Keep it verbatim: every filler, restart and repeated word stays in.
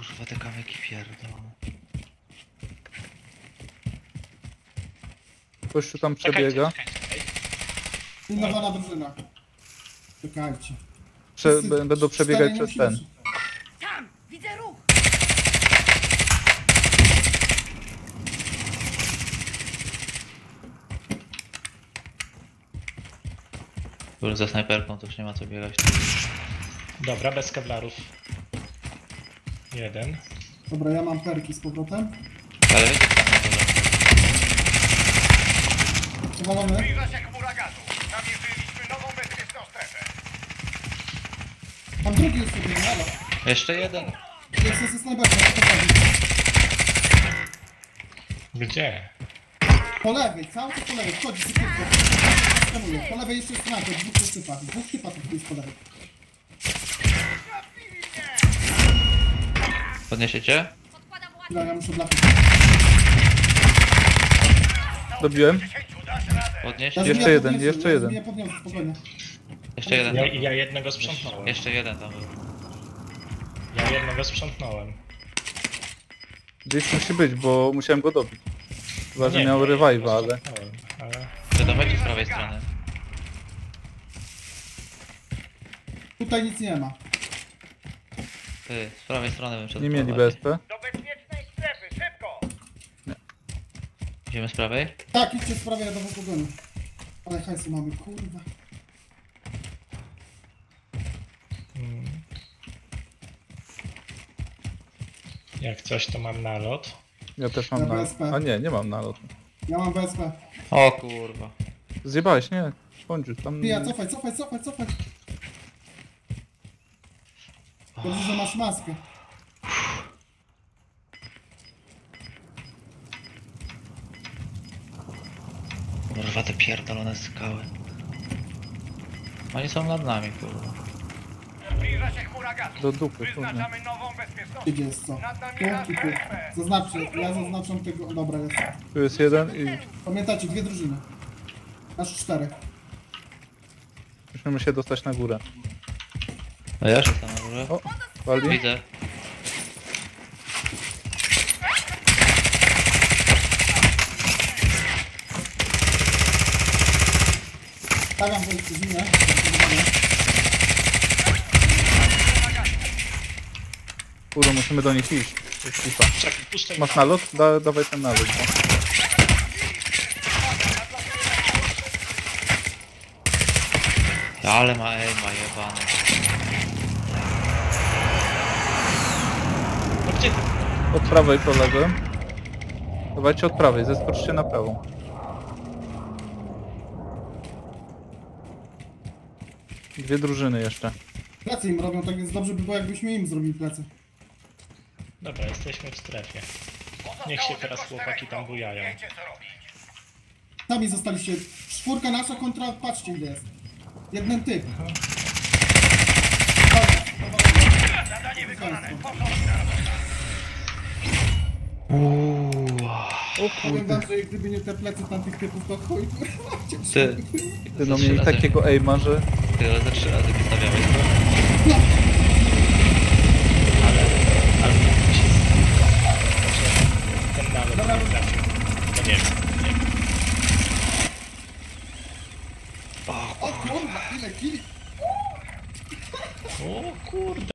Kurwa, te kamyki pierdolą. Ktoś tu tam przebiega. Innowana drużyna. Czekajcie. Prze Wszyscy będą przebiegać czterej przez musimy ten. się- Tam! Widzę ruch! Już za snajperką to już nie ma co biegać. Dobra, bez kewlarów. Jeden. Dobra, ja mam perki z powrotem. Ale wiecie tam na dole. Przewalony. Zbliża się chmura gazu. Namierzyliśmy nową bezpieczną strefę. Mam drugi już sobie, halo. Jeszcze jeden. Jest, jest snajperka, co postawić? Gdzie? Po lewej, cały czas po lewej, wchodzi szybko. Skanuję. Po lewej jeszcze jest snajper, dwóch typach. Dwóch typach tu jest po lewej. Podniesiecie? Podkładam ład. Chwila, ja muszę blachę. Dobiłem. Podnieś. Ja Jeszcze zmienię, jeden, podniosę, jeszcze ja jeden. zmienię, podniosę, spokojnie. Jeszcze jeden. Ja, ja jednego sprzątnąłem. Jeszcze jeden tam był. Ja jednego sprzątnąłem. Gdzieś musi być, bo musiałem go dobić. Chyba, że Nie, miał ja revive'a, jednego ale... sprzątnąłem, ale... To dawajcie z prawej strony. Tutaj nic nie ma. Ty, z prawej strony bym szedł. Nie mieli prowadzić. B S P. Do bezpiecznej strefy, szybko! Idziemy z prawej? Tak, idźcie w sprawie, ja do was pogonię. Ale hajsu mamy, kurwa. Mm. Jak coś to mam nalot. Ja też mam Ja nalot. B S P. A nie, nie mam nalotu. Ja mam B S P. O kurwa. Zjebałeś, nie? Bądź tam... Pija, cofaj, cofaj, cofaj, cofaj. Dobrze, że masz maskę. Kurwa, te pierdolone skały. Oni są nad nami, kurwa. Zbliża się chmura gazu. Do dupy, kurwa. Wyznaczamy nową bezpieczną Gdzie jest co? Nad nami Tu nasz i tu. B S P. Zaznaczę, ja zaznaczam tego. Dobra, jest. Tu jest jeden i Pamiętajcie, dwie drużyny. Aż czterech. musimy się dostać na górę. A ja jestem na górze. O, wali. Widzę. Stawiam wejście zimne. Kurwa, musimy do nich iść. To jest lipa. Czekaj, puszczaj. Masz nalot? Da, dawaj ten nalot. No. Ale ma ej, ma jebane. No gdzie ty? Od prawej koledzy. Dawajcie od prawej, zeskoczcie na prawą. Dwie drużyny jeszcze. Plecy im robią, tak więc dobrze by było, jakbyśmy im zrobili plecy. Dobra, jesteśmy w strefie. Niech się teraz chłopaki tam bujają. Wiecie co robić. Sami zostaliście. Czwórka nasza kontra, patrzcie ile jest. Jeden typ. Zadanie wykonane. O Powiem kurde. wam, że gdyby nie te plecy tamtych typów, to chuj. Ty, Ty no za trzy mieli razy- takiego aima, że... Ty, ale za trzy razy wystawiałeś to?